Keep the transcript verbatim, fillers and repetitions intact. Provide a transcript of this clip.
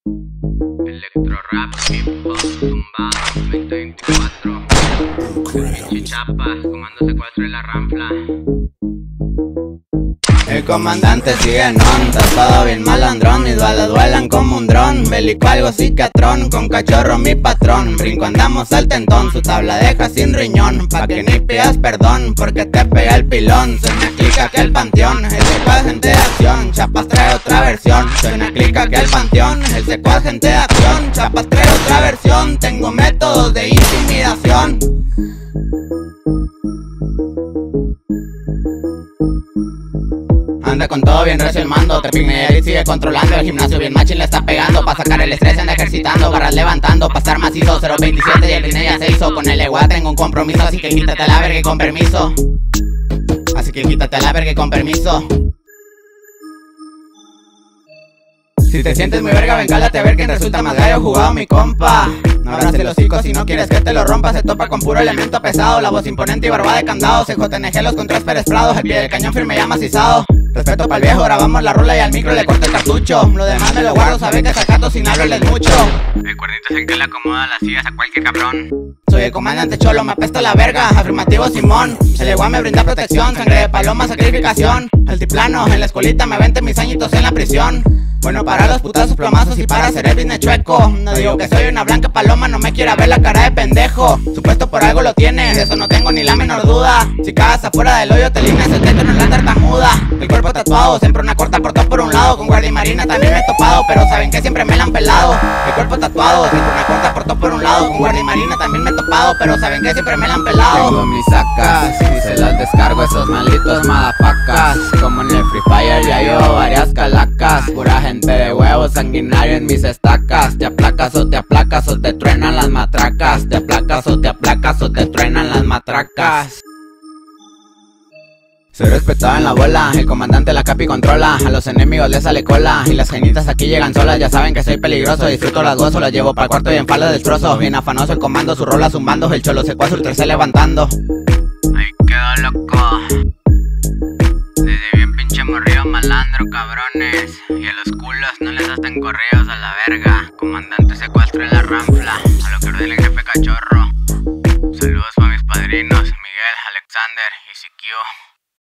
Electro-rap, hip-hop, tumbado, veinte veinticuatro. Chichapas, comando secuestro y la ranfla. El comandante sigue en on, todo bien malandrón. Mis balas vuelan como un dron, bélico algo cicatrón. Con cachorro mi patrón, brinco andamos al tentón. Su tabla deja sin riñón, pa' que ni pidas perdón, porque te pega el pilón. Soy una clica que el panteón, el secuaz gente de acción. Chapas trae otra versión, soy una clica que el panteón. El secuaz gente de acción, Chapas trae otra versión. Tengo métodos de intimidación. Anda con todo bien recio el mando, te pignea y sigue controlando. El gimnasio bien machín le está pegando, pa' sacar el estrés anda ejercitando. Barras levantando, pa' estar macizo, cero veintisiete y el ritmo ya se hizo. Con el igual tengo un compromiso, así que quítate a la verga y con permiso. Así que quítate a la verga y con permiso. Si te sientes muy verga, ven cálate a ver quién resulta más gallo jugado mi compa. No abras el hocico si no quieres que te lo rompa. Se topa con puro elemento pesado, la voz imponente y barba de candado. C J N G los contras Pérez Prados, el pie del cañón firme ya macizado. Respeto pa'l viejo, grabamos la rola y al micro le corto el cartucho. Lo demás me lo guardo, sabe que sacato sin hablarles mucho. El cuernito es el que le acomoda las sillas a cualquier cabrón. Soy el comandante cholo, me apesta la verga, afirmativo Simón. El igual me brinda protección, sangre de paloma, sacrificación. El tiplano, en la escuelita me vente mis añitos en la prisión. Bueno para los putazos, plomazos y para hacer el business chueco. No digo que soy una blanca paloma, no me quiera ver la cara de pendejo. Supuesto por algo lo tienes, de eso no tengo ni la menor duda. Si cagas afuera del hoyo te limpias el teto en la tartamuda. El cuerpo tatuado, siempre una corta por todo por un lado. Con guardia y marina también me he topado, pero saben que siempre me la han pelado. El cuerpo tatuado, siempre una corta por todo por un lado. Con guardia y marina también me he topado, pero saben que siempre me la han pelado. Tengo mis sacas y se las descargo a esos malditos madafacas. Como en el Free Fire ya llevo varias calacas. Pura gente de huevo sanguinario en mis estacas. Te aplacas o te aplacas o te truenan las matracas. Te aplacas o te aplacas o te truenan las matracas. Soy respetado en la bola, el comandante la capi controla. A los enemigos les sale cola y las genitas aquí llegan solas. Ya saben que soy peligroso, disfruto las gozo. Las llevo para cuarto y en falda destrozo. Bien afanoso el comando, su rola zumbando. El cholo secuaz el tercer levantando. Ahí quedó loco. Desde bien pinche morrido malandro, cabrones. Y a los culos no les hacen correos a la verga. Comandante secuestro en la ranfla, a lo que ordena el jefe cachorro. Saludos para mis padrinos, Miguel, Alexander y Siquio.